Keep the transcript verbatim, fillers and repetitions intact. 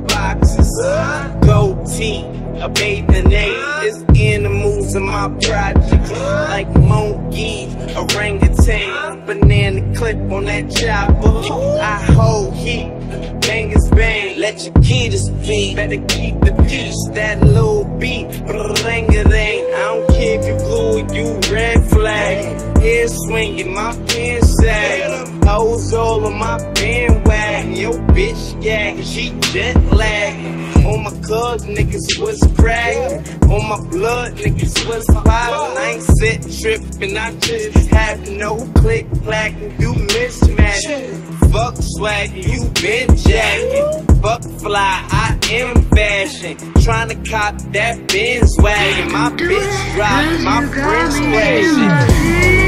boxes, gold teeth, a bathing ape. There's animals in my project, like monkey, orangutan, banana clip on that chopper. I hold heat, bangers bang, let your kids speak. Better keep the peace, that little beat, ring-a-dang. I don't care if you blue or you red flag. Hair swinging, my pants sag. Hoes all on my bandwagon. Yo, bitch, yeah, she jet lagging. On my club, niggas was cracking. On my blood, niggas was poppin'. I ain't set trippin', I just have no click clack and you mismatch. Fuck swag, you been jacking. Fuck fly, I am fashion. Tryna cop that Benz wagon. My bitch dropping, my friends crashing.